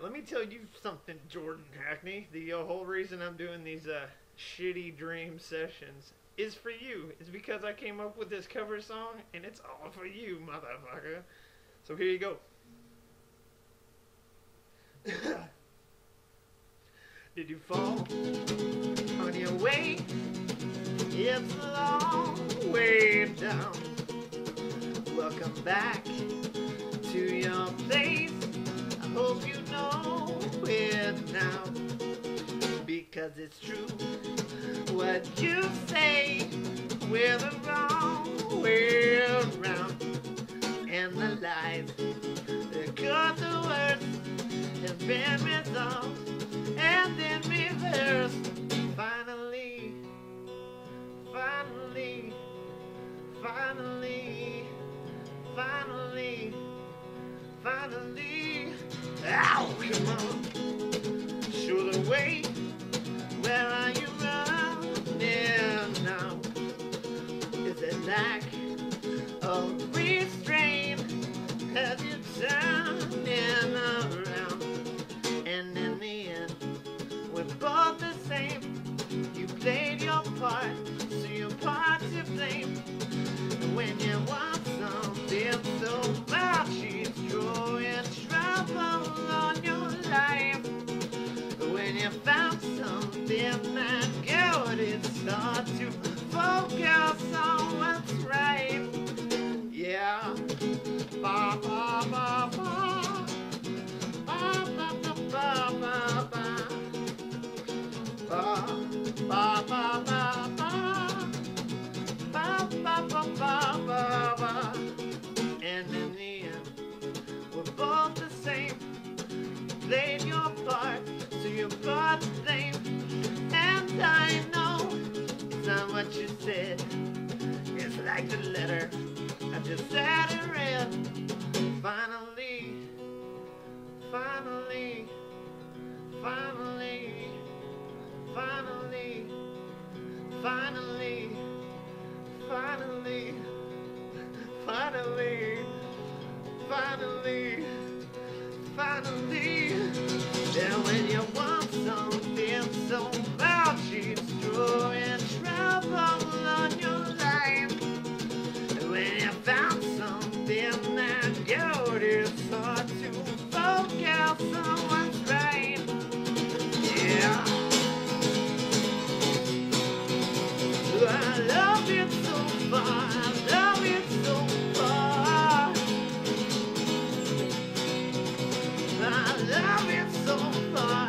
let me tell you something, Jordan Hackney. The whole reason I'm doing these shitty dream sessions is for you. It's because I came up with this cover song, and it's all for you, motherfucker. So here you go. Did you fall on your way? It's a long way down. Welcome back to your place. I hope you know it now, because it's true what you say. We're the wrong way around, and the lies, the good, the worst, have been resolved and then reversed. Finally, finally, finally, finally, finally. Ow, come on, show the way. Where are you running now? Is it lack of restraint? Have you turning around? And in the end, we're both the same. You played your part, so your part to blame. When you want something so much, it's drawing trouble on your life. When you found something that good, it's hard to focus on what's right. Yeah. Ba ba ba ba. Ba ba ba ba ba ba. Ba ba ba ba ba. Ba ba ba ba ba ba. And in the end, we're both the same. Played your part, so you're part the same. And I know it's not what you said. It's like the letter I just sat and read. Finally, finally, finally, finally, finally, finally, finally, finally, finally. Then when you want something so much, it's drawing trouble on your life. And when you found something that good, it's hard to focus on what's right. Yeah. I love it so far, I love it so far. I love it so far.